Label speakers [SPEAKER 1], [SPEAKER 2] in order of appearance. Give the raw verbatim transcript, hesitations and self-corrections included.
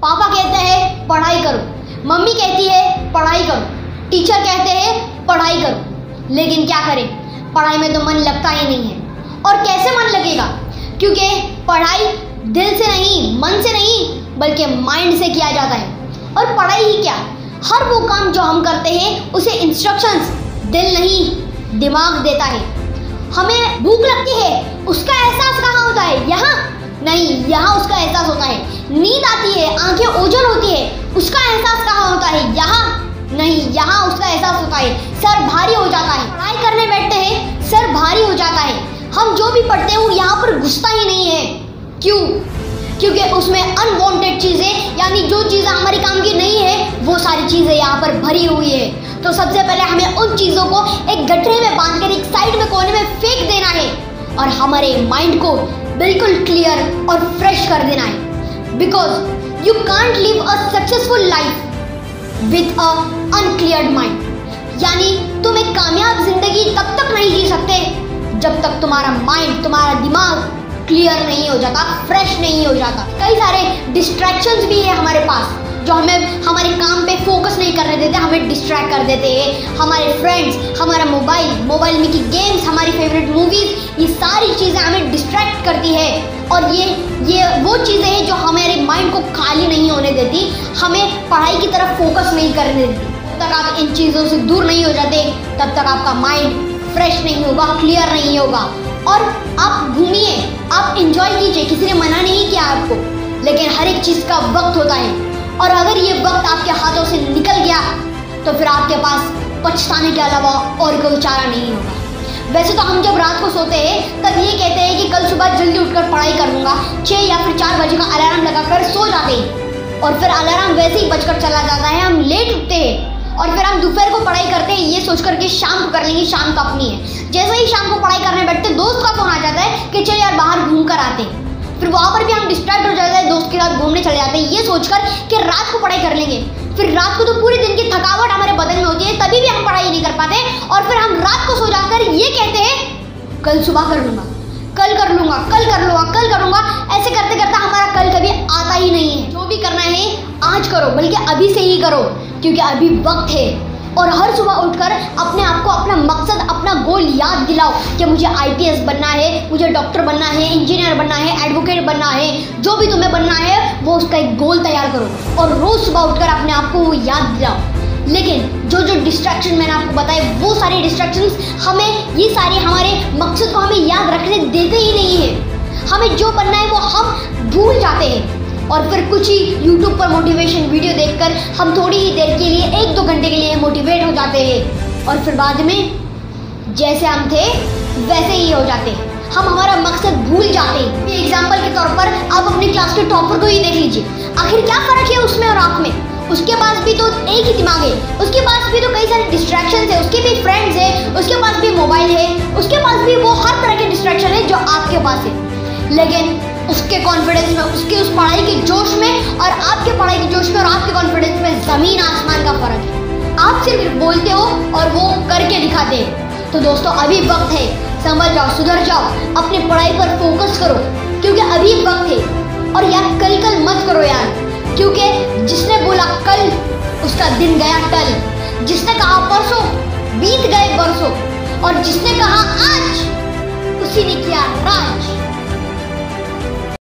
[SPEAKER 1] पापा कहते हैं पढ़ाई करो, मम्मी कहती है पढ़ाई करो, टीचर कहते हैं पढ़ाई करो, लेकिन क्या करें, पढ़ाई में तो मन लगता ही नहीं है। और कैसे मन लगेगा, क्योंकि पढ़ाई दिल से नहीं, मन से नहीं, बल्कि माइंड से किया जाता है। और पढ़ाई ही क्या, हर वो काम जो हम करते हैं उसे इंस्ट्रक्शंस दिल नहीं दिमाग देता है। हमें भूख लगती है, उसका एहसास कहाँ होता है, यहाँ नहीं, यहाँ उसका एहसास होता है। नींद आती है, आंखें ओझल होती है, उसका एहसास कहाँ होता है, यहाँ नहीं, यहाँ उसका एहसास होता है। सर भारी हो जाता है, पढ़ाई करने बैठते हैं, सर भारी हो जाता है। हम जो भी पढ़ते हैं वो यहाँ पर घुसता ही नहीं है। क्यों? क्योंकि उसमें अनवांटेड चीज़ें, यानी जो चीज़ें हमारे काम की नहीं है, वो सारी चीज़ें यहाँ पर भरी हुई है। तो सबसे पहले हमें उन चीज़ों को एक गठरे में बांध कर एक साइड में कोने में फेंक देना है और हमारे माइंड को बिल्कुल क्लियर और फ्रेश कर देना है। Because you can't live a successful life with a uncleared mind. यानी तुम एक कामयाब जिंदगी तब तक नहीं जी सकते जब तक तुम्हारा माइंड, तुम्हारा दिमाग क्लियर नहीं हो जाता, फ्रेश नहीं हो जाता। कई सारे डिस्ट्रैक्शंस भी है हमारे पास जो हमें हमारे काम पे फोकस नहीं करने देते, हमें डिस्ट्रैक्ट कर देते हैं। हमारे फ्रेंड्स, हमारा मोबाइल, मोबाइल में की गेम्स, हमारी फेवरेट मूवीज़, ये सारी चीज़ें हमें डिस्ट्रैक्ट करती है। और ये ये वो चीज़ें हैं जो हमारे माइंड को खाली नहीं होने देती, हमें पढ़ाई की तरफ फोकस नहीं करने देती। जब तक आप इन चीज़ों से दूर नहीं हो जाते तब तक आपका माइंड फ्रेश नहीं होगा, क्लियर नहीं होगा। और आप घूमिए, आप इंजॉय कीजिए, किसी ने मना नहीं किया आपको, लेकिन हर एक चीज़ का वक्त होता है। और अगर ये वक्त आपके हाथों से निकल गया तो फिर आपके पास पछताने के अलावा और कोई चारा नहीं होगा। वैसे तो हम जब रात को सोते हैं तब ये कहते हैं कि कल सुबह जल्दी उठकर पढ़ाई कर लूँगा, छः या फिर चार बजे का अलार्म लगाकर सो जाते हैं और फिर अलार्म वैसे ही बजकर चला जाता है, हम लेट उठते हैं और फिर हम दोपहर को पढ़ाई करते हैं ये सोच करके शाम को कर लेंगे, शाम तो अपनी है। जैसे ही शाम को पढ़ाई करने बैठते दोस्त का फोन आ जाता है कि चल यार बाहर घूम कर आते हैं, फिर वहाँ पर भी हम डिस्ट्रैक्ट हो जाते हैं, दोस्त के साथ घूमने चले जाते हैं ये सोचकर कि रात को पढ़ाई कर लेंगे। फिर रात को तो पूरे दिन की थकावट हमारे बदन में होती है, तभी भी हम पढ़ाई नहीं कर पाते और फिर हम रात को सो जाकर ये कहते हैं कल सुबह कर लूँगा, कल कर लूँगा, कल कर लूँगा, कल करूँगा। ऐसे करते करते हमारा कल कभी आता ही नहीं है। जो भी करना है आज करो, बल्कि अभी से ही करो, क्योंकि अभी वक्त है। और हर सुबह उठकर अपने आप को अपना मकसद, अपना गोल याद दिलाओ कि मुझे आई पी एस बनना है, मुझे डॉक्टर बनना है, इंजीनियर बनना है, एडवोकेट बनना है। जो भी तुम्हें बनना है वो उसका एक गोल तैयार करो और रोज़ सुबह उठकर अपने आप को वो याद दिलाओ। लेकिन जो जो डिस्ट्रैक्शन मैंने आपको बताए, वो सारे डिस्ट्रैक्शंस हमें, ये सारे हमारे मकसद को हमें याद रखने देते ही नहीं है। हमें जो बनना है वो हम भूल जाते हैं और फिर कुछ ही यूट्यूब पर मोटिवेशन वीडियो देखकर हम थोड़ी ही देर के लिए, एक दो घंटे के लिए मोटिवेट हो जाते हैं और फिर बाद में जैसे हम थे वैसे ही हो जाते हैं। हम हमारा मकसद भूल जाते हैं। एग्जाम्पल के तौर पर आप अपनी क्लास के टॉपर को ही देख लीजिए, आखिर क्या फ़र्क है उसमें और आप में। उसके पास भी तो एक ही दिमाग है, उसके पास भी तो कई सारे डिस्ट्रैक्शंस है, उसके भी फ्रेंड्स है, उसके पास भी मोबाइल है, उसके पास भी वो हर तरह के डिस्ट्रैक्शन है जो आपके पास है। लेकिन उसके कॉन्फिडेंस में, उसके उस पढ़ाई के जोश में और आपके पढ़ाई के जोश में और आपके कॉन्फिडेंस में ज़मीन आसमान का फ़र्क है। आप सिर्फ बोलते हो और वो करके दिखाते हैं। तो दोस्तों अभी वक्त है, समझ जाओ, सुधर जाओ, अपनी पढ़ाई पर फोकस करो, क्योंकि अभी वक्त है। और यार कल कल मत करो यार, क्योंकि जिसने बोला कल उसका दिन गया टल, जिसने कहा परसों बीत गए बरसों और जिसने कहा आज उसी ने किया राज।